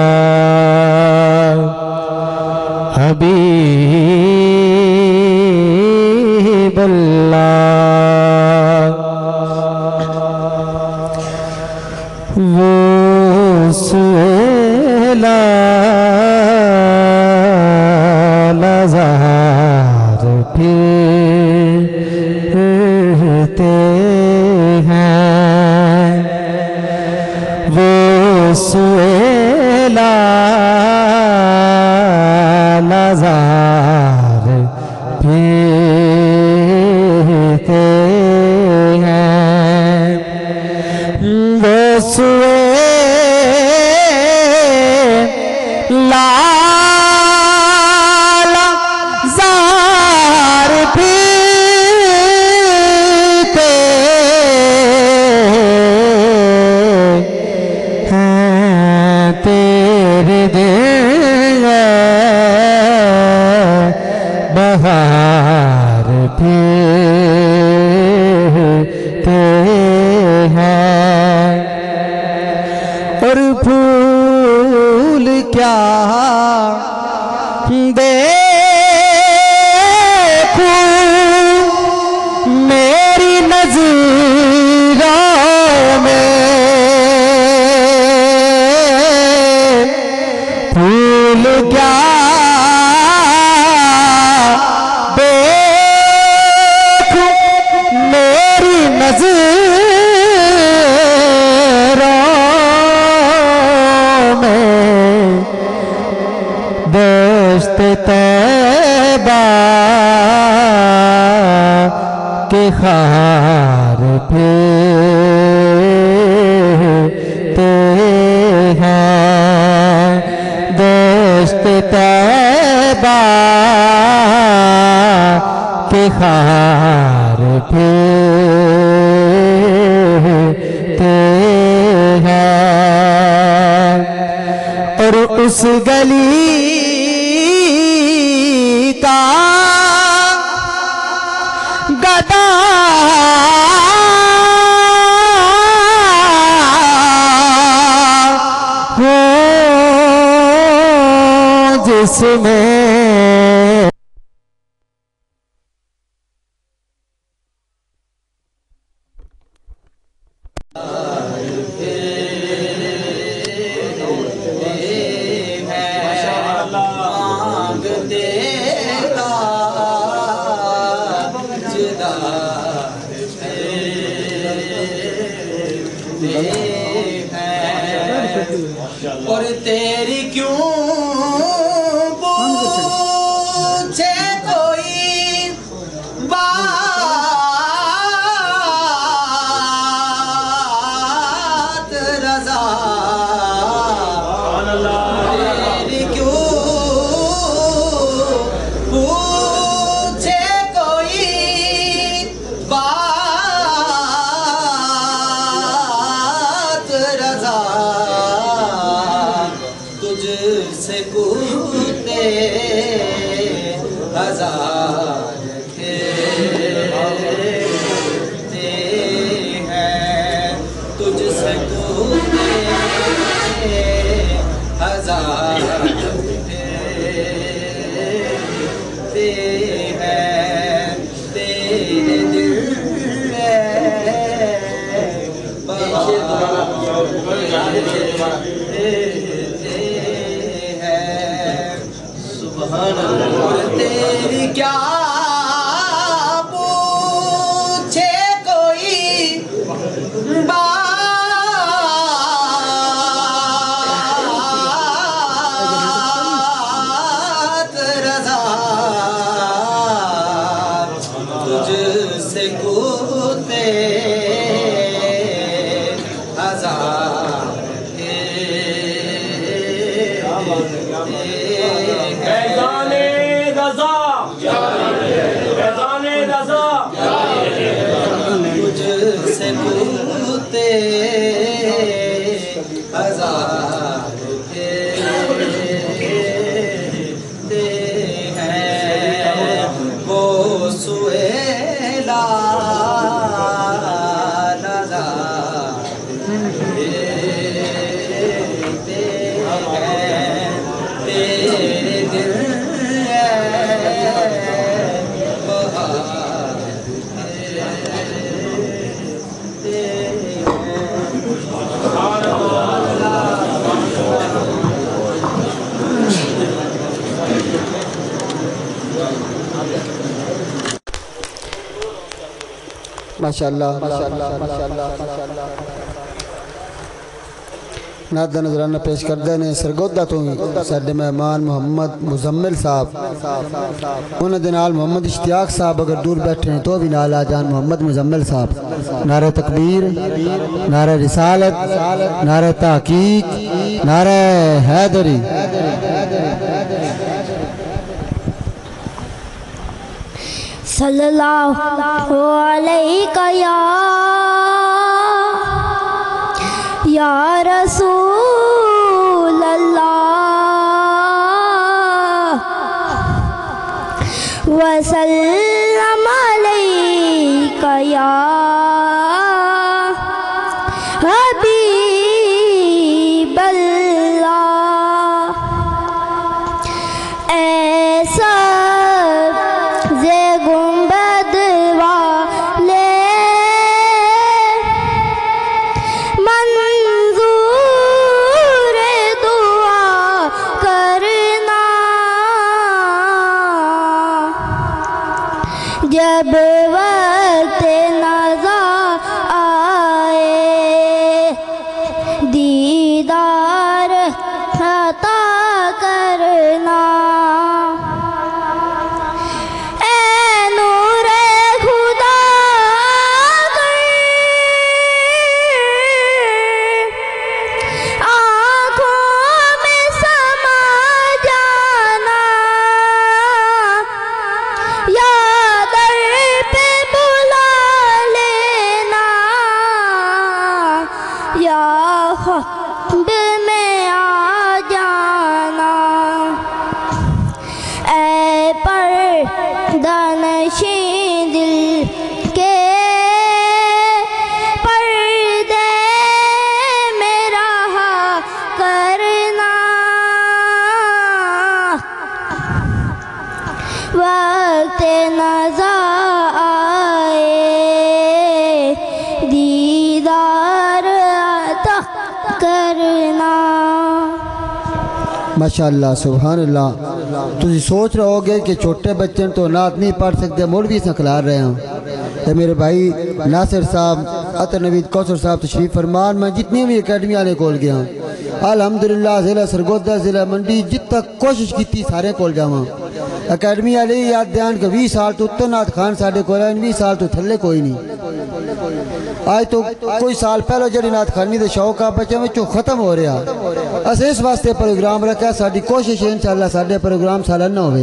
हबीब अल्लाह। वो सुएला लज़ार फिरते हैं। वो सुएला लज़ार फिरते हैं। वो सुएला लज़ार फिरते हैं। तेरे दिल बहार फिरते हैं। और फूल क्या देखूं मेरी नज़रों में। फूल क्या देखूं मेरी नज़रों में। दश्त तैबा के खार फिरते हैं। दश्त तैबा के खार फिरते हैं। और उस गली का गदा हो जिसमें और तेरी क्यों पूछे कोई बात रज़ा। तेरी क्यों पूछे कोई तेरी क्या पूछे कोई बात रज़ा तुझसे कूदते हजार तुझसे कूदते हजार हैं वो सुएला तेरे दिल माशाअल्लाह माशाअल्लाह माशाअल्लाह माशाअल्लाह नादा नजराना पेश करते हैं सरगोदा तो ही साडे मेहमान मोहम्मद मुजम्मिल साहब उन्होंने दे नाल मोहम्मद इश्तियाक साहब अगर दूर बैठे हैं तो भी नाल आ जान मोहम्मद मुजम्मिल साहब नारे तकबीर नारे रिसालत नारे तहकीक नारे हैदरी सल्लल्लाहु अलैहि या रसूल अल्लाह वसल्लम अलैका या हबीब अल्लाह ऐसा जब वक्त नज़ा आए दीदार अता करना ऐ नूरे खुदा आँखों में समा जाना या ख्वाब में आ जाना ऐ पर्दानशीं दिल के पर्दे में रहा करना वक्त नज़ा आए दीदार करना माशाअल्लाह सुभान अल्लाह तुम सोच रहे होगे कि छोटे बच्चे तो नात नहीं पढ़ सकते मौलवी से खिला रहे हैं तो मेरे भाई नासिर साहब अतर नवीद कौसर साहब तशरीफ फरमान मैं जितनी भी अकेडमी वाले कोल गया अल्हम्दुलिल्लाह ज़िला सरगोदा ज़िला मंडी जित तक कोशिश की सारे कोल जावा अकेडमी वाले याद ध्यान के 20 साल तो उत्तर नाथ खान साढ़े को 20 साल तो थले कोई नहीं आज तो कोई साल पहले जड़ी नाथ खानी के शौक आ बच्चों में खत्म हो रहा अस इस वास्ते प्रोग्राम रखा साड़ी कोशिश है इंशाअल्लाह साढ़े प्रोग्राम सालाना हो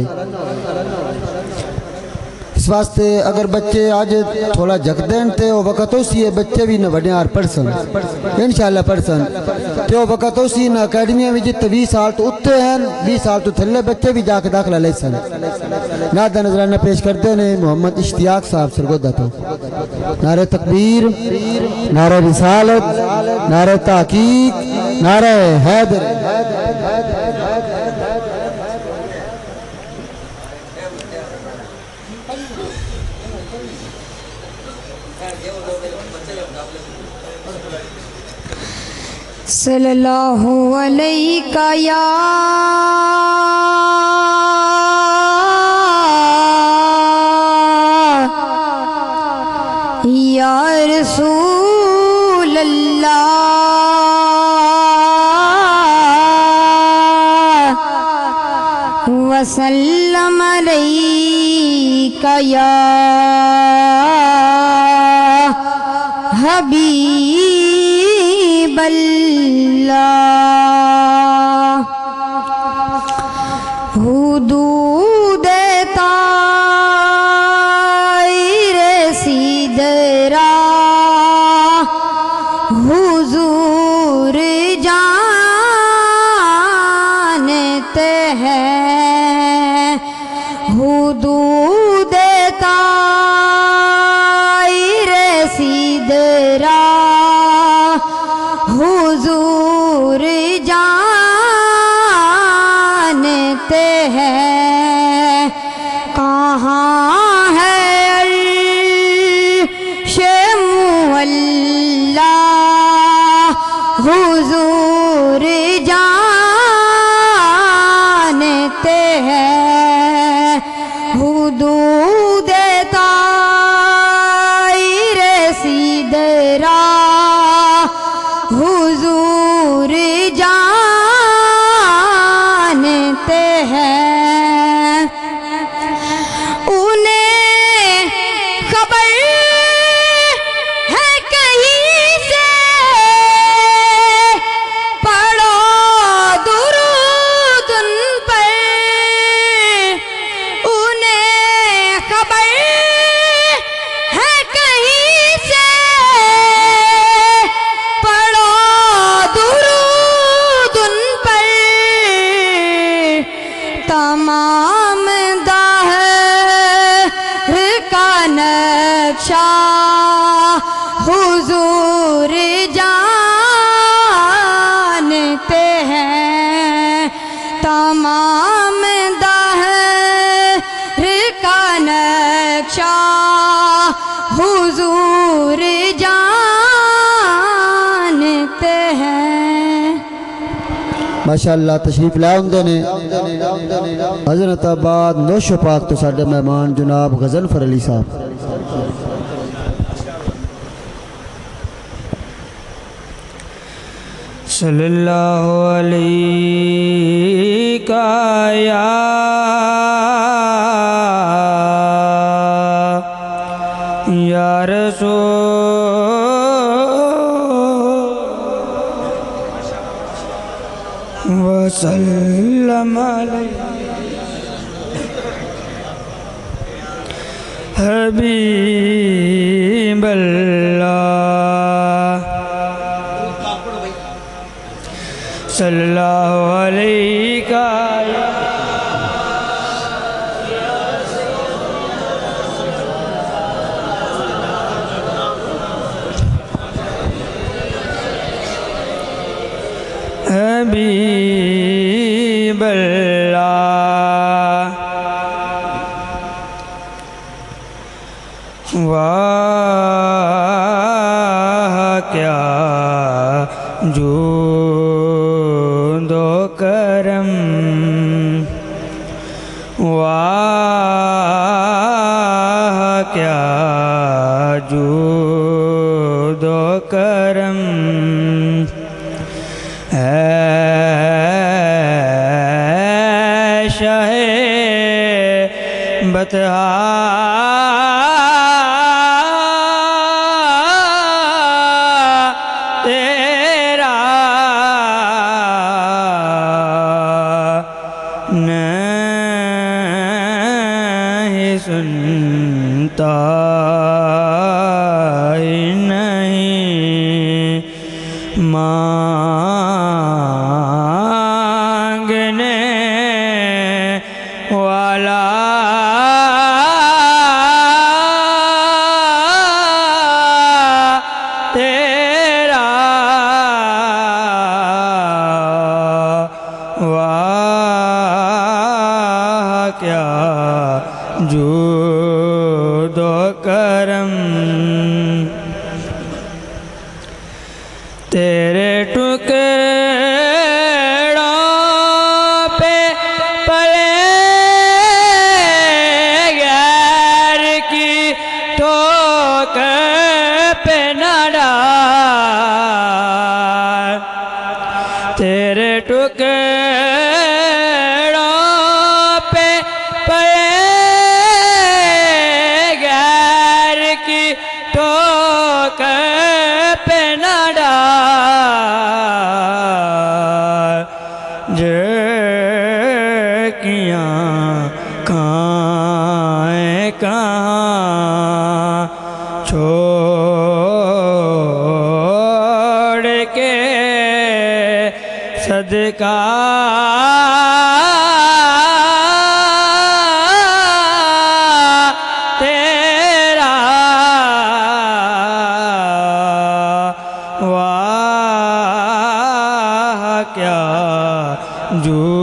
इस वास्ते अगर बच्चे आज थोड़ा जग देन तो वक्त उसी है बच्चे भी न वड्यार पढ़सन इंशाअल्लाह पढ़सन तो वक्त उसी न अकेडमी में जित 20 साल तो उत्ते हैं 20 साल तो थले बच्चे भी जाके दाखिला ले सन नादा नजराना पेश करते हैं मोहम्मद इश्तियाक साहब सरगोदा तो नारे तकबीर नारे रिसालत नारे तहकीक नारे हैदर सल्लल्लाहु अलैका या रसूल अल्लाह वसल्लम अलैका या हबीब अल्लाह हुदूद ताइरे सीदरा हुजूर जानते हैं हुदूद ताइरे सीदरा हुजूर जानते हैं कहाँ है अर्शे मुअल्ला हुजूर जानते हैं हुदूद ताइरे सीदरा हुजूर जानते हैं उन्हें खबर है कहीं से पढ़ो दुरूद उन पर उन्हें खबर है कहीं से पढ़ो दुरूद उन पर तमाम दाहर का नक्शा हुजूर जानते हैं तमाम दाहर का नक्शा हुजूर जानते हैं। माशाअल्लाह तशरीफ लाए होंगे ने हज़रत आबाद नौशो पाक तो साडे मेहमान जनाब गज़नफर अली साहब सल्लल्लाहु अलैका या रसूल वसल्लम हबीब अल्लाह सल्लल्लाहु अलैका हबीब अल्लाह वाह क्या जूदो करम वाह क्या जूदो करम शाहे बतहा तेरा नहीं सुनता पे न डाल जे किया कहाँ छोड़ के सदका तेरा वाह क्या जू